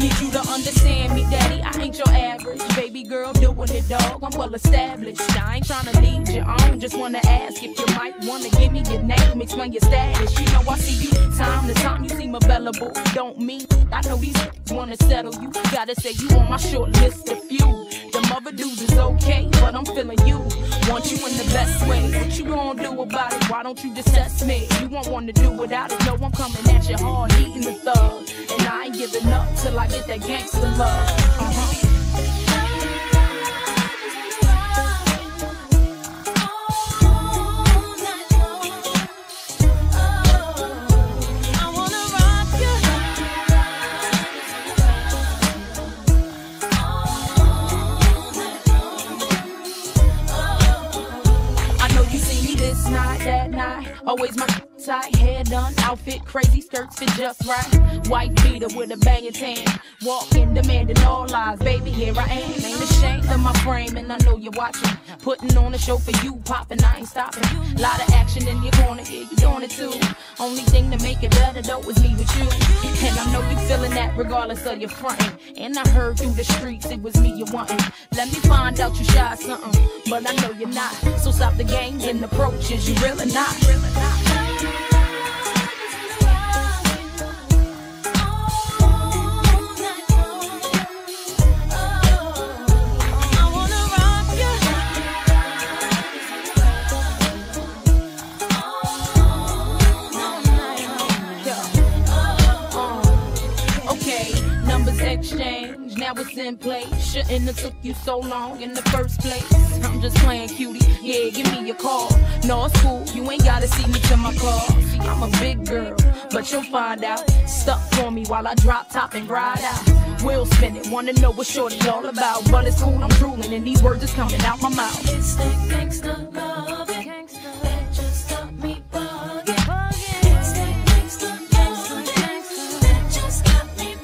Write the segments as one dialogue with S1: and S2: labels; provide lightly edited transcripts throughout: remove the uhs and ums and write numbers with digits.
S1: Need you to understand me, daddy, I ain't your average baby girl doing it, dog. I'm well established. I ain't trying to lead you on. Just wanna ask if you might wanna give me your name, explain your status. You know I see you time to time. You seem available. Don't mean I know these wanna settle you. Gotta say you on my short list of few. Them other dudes is okay, but I'm feeling you. Want you in the best way. What you gonna do about it? Why don't you just test me? You won't want to do without it. No, I'm coming at you hard, eating the thug, and I ain't giving up till I get that gangsta love. That night, always my tight, hair done, outfit crazy, skirts fit just right. White beater with a banging tan, walking, demanding all lies. Baby, here I am, ain't ashamed of my frame, and I know you're watching. Putting on a show for you, popping, I ain't stopping. Lot of action in your corner, yeah, you doing it too. Only thing to make it better though is me with you. And I know you feeling that regardless of your frontin'. And I heard through the streets it was me you wantin'. Let me find out you shy something, but I know you're not. So stop the games and approaches, you really not. Exchange, now it's in place. Shouldn't have took you so long in the first place. I'm just playing cutie, yeah, give me your call. No, it's cool, you ain't gotta see me to my car. See, I'm a big girl, but you'll find out. Stuck for me while I drop top and ride out. We'll spin it, wanna know what shorty all about. But it's cool, I'm drooling and these words is coming out my mouth.
S2: It's that gangsta loving that just got me bugging. It's that gangsta that just got me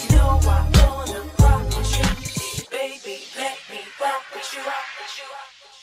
S3: Baby, let me rock with you, rock with you, rock with you.